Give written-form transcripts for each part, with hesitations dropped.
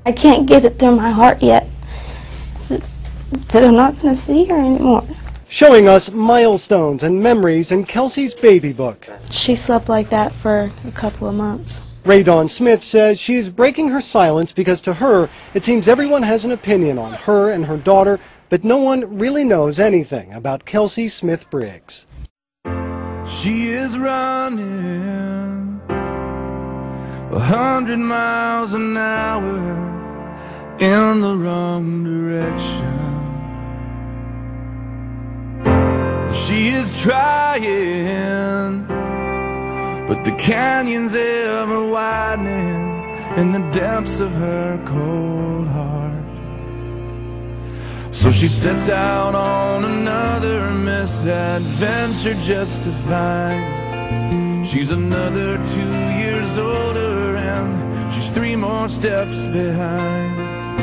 I can't get it through my heart yet that I'm not going to see her anymore. Showing us milestones and memories in Kelsey's baby book. She slept like that for a couple of months. Raye Smith says she is breaking her silence because to her it seems everyone has an opinion on her and her daughter, but no one really knows anything about Kelsey Smith-Briggs. She is running 100 miles an hour in the wrong direction. She is trying, but the canyon's ever widening in the depths of her cold heart. So she sets out on another misadventure just to find she's another 2 years older and she's 3 more steps behind.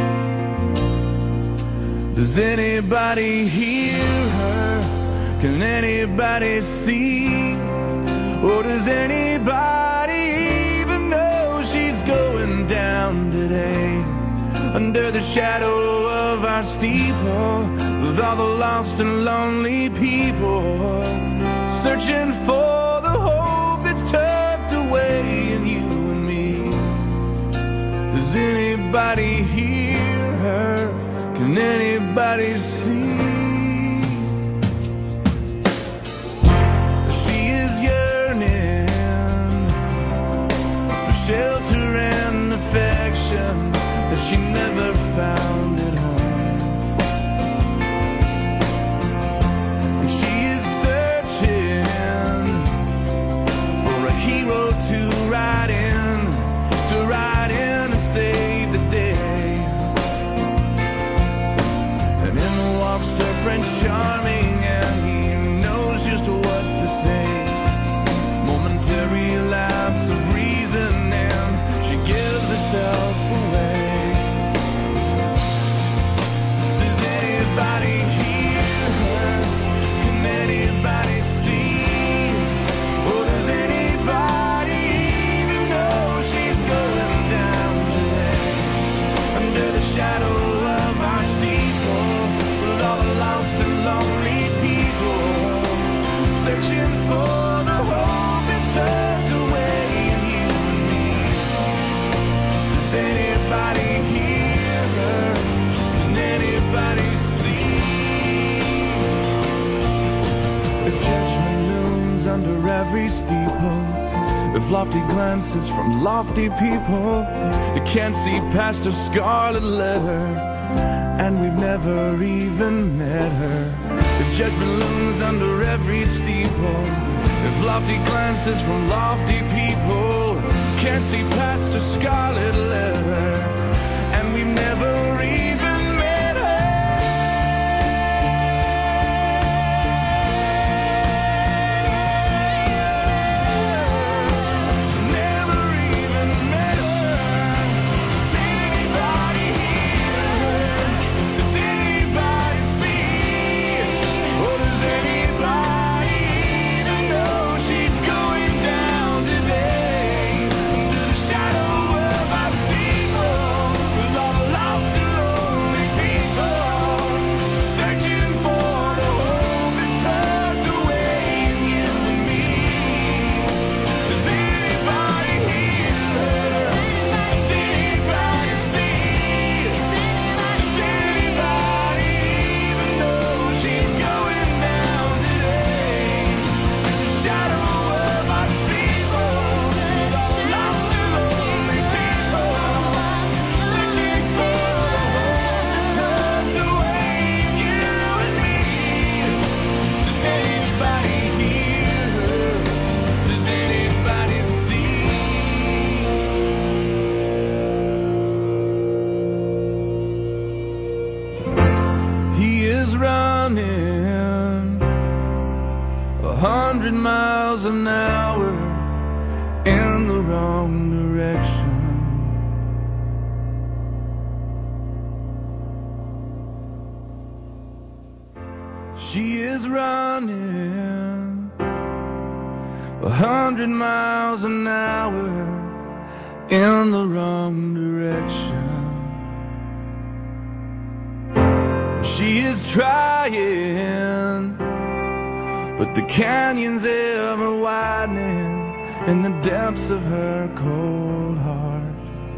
Does anybody hear her? Can anybody see? Or does anybody even know she's going down today? Under the shadow of our steeple, with all the lost and lonely people, searching for the hope that's tucked away in you and me. Does anybody hear her? Can anybody see? She is yearning for shelter and affection that she never found at home. And she is searching for a hero to ride in and save the day. And in walks her Prince Charming, and he knows just what to say. Momentary lapse of reason and she gives herself away. Does anybody hear her? Can anybody see? Or does anybody even know she's going down today? Under the shadow of our steeple, with all the lost and lonely people, searching for the hope that's tucked away in you and me. Does anybody hear her? Can anybody see? If judgment looms under every steeple, if lofty glances from lofty people, you can't see past her scarlet letter, and we've never even met her. If judgment looms under every steeple, if lofty glances from lofty people can't see past a scarlet letter, and we've never even met her. Never even met her. Does anybody hear her? Does anybody see? Or does anybody even know she's going down today? Under the shadow of our steeple, with all the lost and lonely people, searching for the hope that's tucked away in you and me. Does anybody hear her? Does anybody see? Does anybody even know she's going down today? In the shadow of our steeple, with all the lost and lonely people, searching for the hope that's tucked away in you and me. Does anybody hear her? Does anybody see? He is running 100 miles an hour in the wrong direction. She is running 100 miles an hour in the wrong direction. She is trying, but the canyon's ever widening in the depths of her cold heart.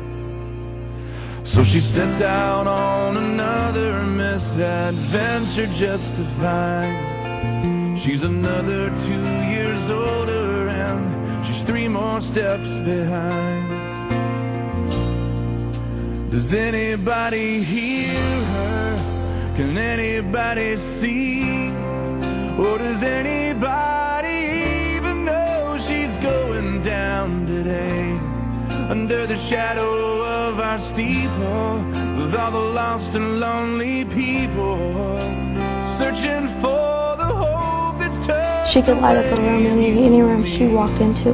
So she sets out on another misadventure just to find she's another 2 years older and she's 3 more steps behind. Does anybody hear her? Can anybody see? Or does anybody even know she's going down today? Under the shadow of our steeple, with all the lost and lonely people, searching for the hope that's turned. She could light up a room, any room she walked into.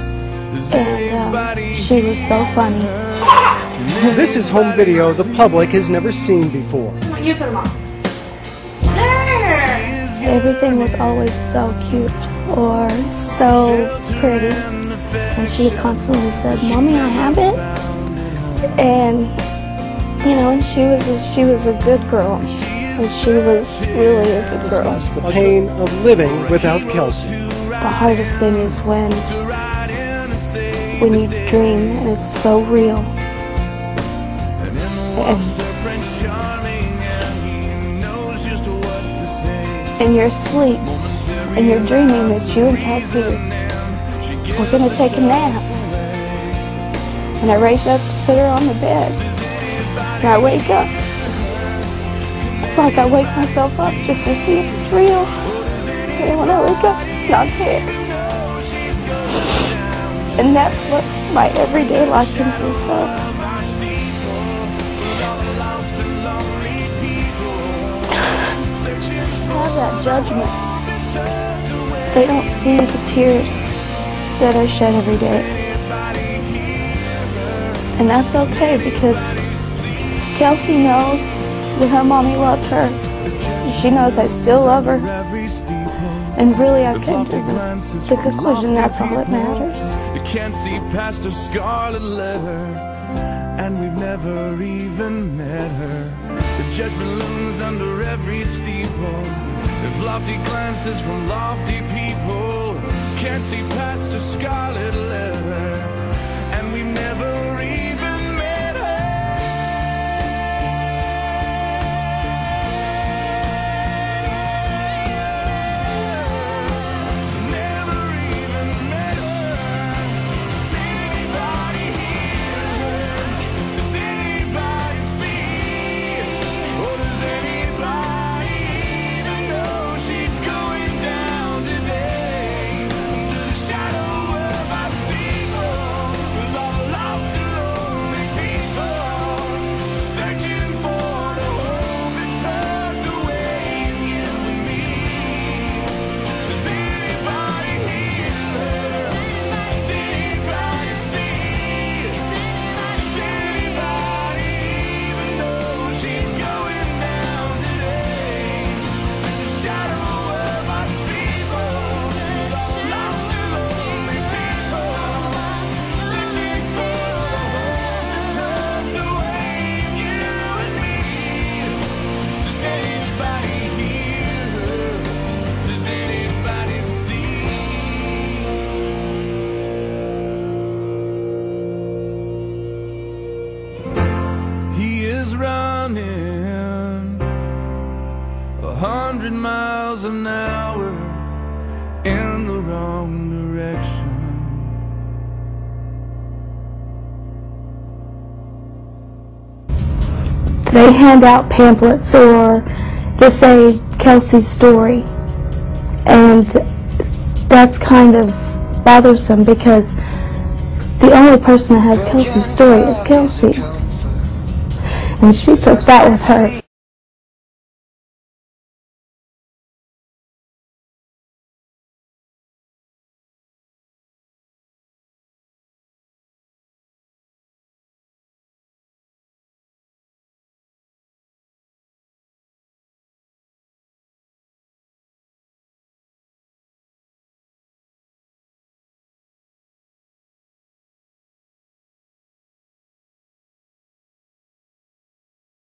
And she was so funny. This is home video the public has never seen before. You put them on. There! Everything was always so cute or so pretty. And she constantly said, "Mommy, I have it." And, you know, and she was a good girl. And she was really a good girl. The pain of living without Kelsey. The hardest thing is when you dream and it's so real. And you're asleep, and you're dreaming that you and Kelsey were going to take a nap. And I raise up to put her on the bed, and I wake up. It's like I wake myself up just to see if it's real. And when I wake up, it's not there. And that's what my everyday life consists of. Have that judgment. They don't see the tears that are shed every day. And that's okay, because Kelsey knows that her mommy loved her. She knows I still love her. And really I've come to the conclusion that's all that matters. You can't see past her scarlet letter, and we've never even met her. If judgment looms under every steeple, if lofty glances from lofty people can't see past a scarlet letter, and we've never even met her. Never even met her. Does anybody hear her? Does anybody see? Or does anybody even know she's going down today? Under the shadow of our steeple, with all the lost and lonely people, searching for the hope that's tucked away in you and me. Does anybody hear her? Does anybody see? Does anybody even know she's going down today? The shadow of our steeple, with all the lost and lonely people, searching for the hope that's tucked away in you and me. Does anybody hear her? Does anybody see? He is running 100 miles an hour in the wrong direction. They hand out pamphlets or just say Kelsey's story. And that's kind of bothersome, because the only person that has Kelsey's story is Kelsey. And she took that with her.